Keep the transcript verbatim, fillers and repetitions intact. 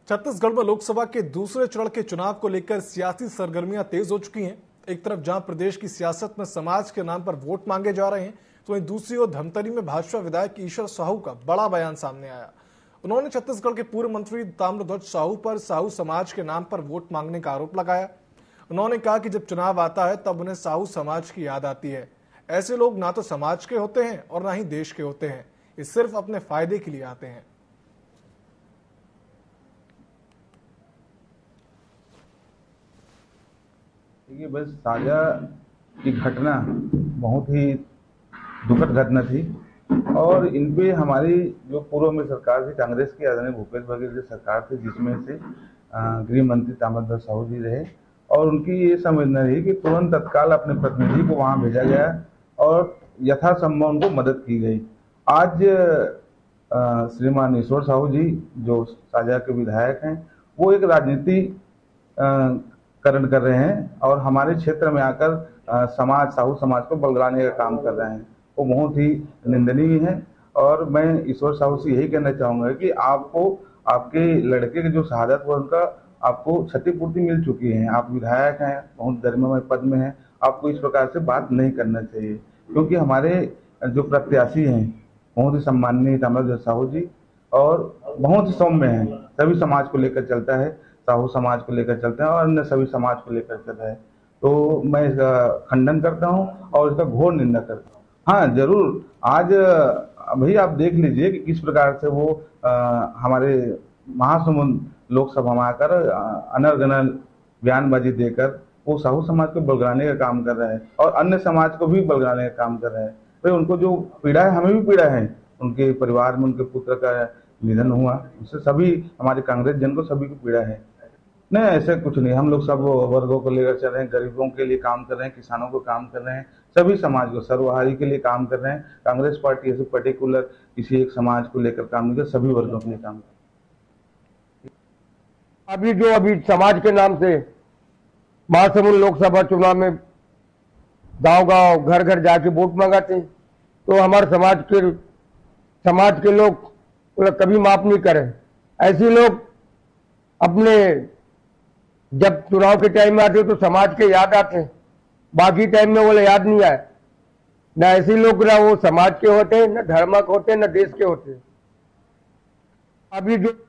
छत्तीसगढ़ में लोकसभा के दूसरे चरण के चुनाव को लेकर सियासी सरगर्मियां तेज हो चुकी हैं। एक तरफ जहां प्रदेश की सियासत में समाज के नाम पर वोट मांगे जा रहे हैं, तो वहीं दूसरी ओर धमतरी में भाजपा विधायक ईश्वर साहू का बड़ा बयान सामने आया। उन्होंने छत्तीसगढ़ के पूर्व मंत्री ताम्रध्वज साहू पर साहू समाज के नाम पर वोट मांगने का आरोप लगाया। उन्होंने कहा कि जब चुनाव आता है तब उन्हें साहू समाज की याद आती है। ऐसे लोग ना तो समाज के होते हैं और ना ही देश के होते हैं, ये सिर्फ अपने फायदे के लिए आते हैं। देखिए, बस साझा की घटना बहुत ही दुखद घटना थी और इन पे हमारी जो पूर्व में सरकार थी, कांग्रेस की आदरणीय भूपेश बघेल की सरकार थी, जिसमें से गृह मंत्री ताम्रध्वज साहू जी रहे और उनकी ये संवेदना रही कि तुरंत तत्काल अपने प्रतिनिधि को वहां भेजा गया और यथासंभव उनको मदद की गई। आज श्रीमान ईश्वर साहू जी जो साझा के विधायक हैं, वो एक राजनीति करण कर रहे हैं और हमारे क्षेत्र में आकर आ, समाज साहू समाज को बलगाने का काम कर रहे हैं। वो बहुत ही निंदनीय है और मैं ईश्वर साहू से यही कहना चाहूंगा कि आपको आपके लड़के की जो शहादत हुआ उनका आपको क्षतिपूर्ति मिल चुकी है। आप विधायक हैं, बहुत गरिमामय पद में हैं, आपको इस प्रकार से बात नहीं करना चाहिए, क्योंकि हमारे जो प्रत्याशी हैं बहुत ही सम्माननीय ताम्रध्वज साहू जी और बहुत ही सौम्य हैं, सभी समाज को लेकर चलता है, साहू समाज को लेकर चलते हैं और अन्य सभी समाज को लेकर चलता है। तो मैं इसका खंडन करता हूं और इसका घोर निंदा करता हूं। हाँ, जरूर आज अभी आप देख लीजिए कि किस प्रकार से वो आ, हमारे महासमुंद लोकसभा में आकर अनर्गनल बयानबाजी देकर वो साहू समाज को बलगाने का काम कर रहा है और अन्य समाज को भी बलगाने का काम कर रहा है। भाई, उनको जो पीड़ा है, हमें भी पीड़ा है। उनके परिवार में उनके पुत्र का निधन हुआ, उससे सभी हमारे कांग्रेस जन को सभी को पीड़ा है। नहीं, ऐसे कुछ नहीं। हम लोग सब वर्गों को लेकर चल रहे हैं, गरीबों के लिए काम कर रहे हैं, किसानों को काम कर रहे हैं, सभी समाज को सर्वहारी के लिए काम कर रहे हैं। कांग्रेस पार्टी ऐसे पर्टिकुलर किसी एक समाज को लेकर काम नहीं कर, सभी वर्गों के लिए काम कर। अभी जो अभी समाज के नाम से महासमुंद लोकसभा चुनाव में गांव गांव घर घर जाके वोट मंगाते, तो हमारे समाज के समाज के लोग कभी माफ नहीं करें। ऐसे लोग अपने जब चुनाव के टाइम में आते तो समाज के याद आते, बाकी टाइम में वो याद नहीं आए। न ऐसे लोग ना वो समाज के होते, न धर्म के होते, न देश के होते। अभी जो